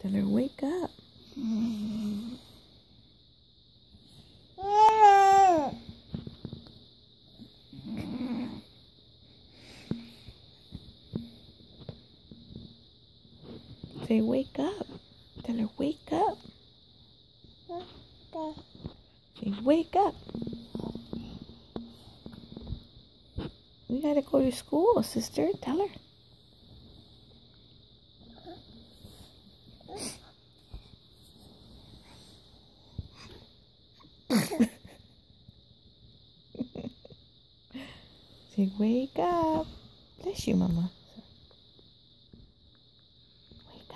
Tell her, wake up. Say, wake up. Tell her, wake up. Say, wake up. We gotta go to school, sister. Tell her. Say, wake up. Bless you, Mama. Wake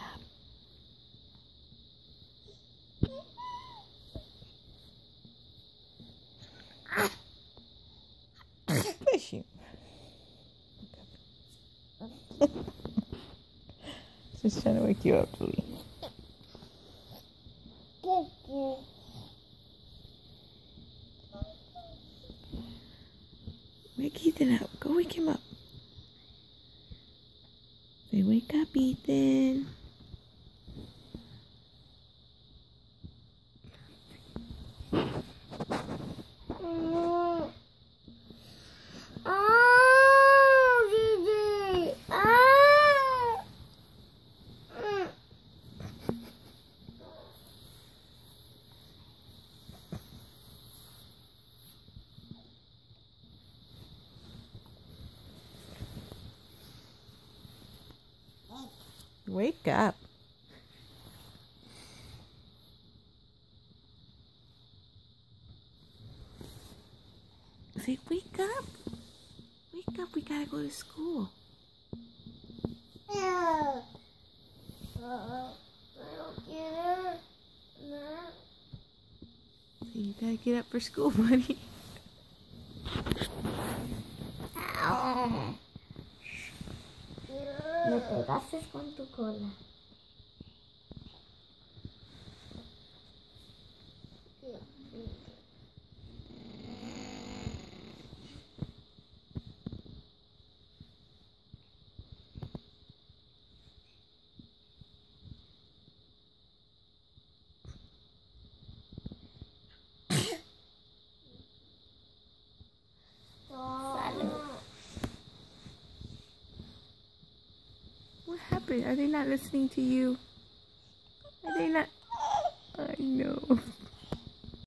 up. Bless you. She's trying to wake you up, Louie. Wake Ethan up. Go wake him up. Say, wake up, Ethan. Wake up. Say, wake up. Wake up, we gotta go to school. I don't get it. Say, you gotta get up for school, buddy. Me pegaste con tu cola. What happened? Are they not listening to you? Are they not?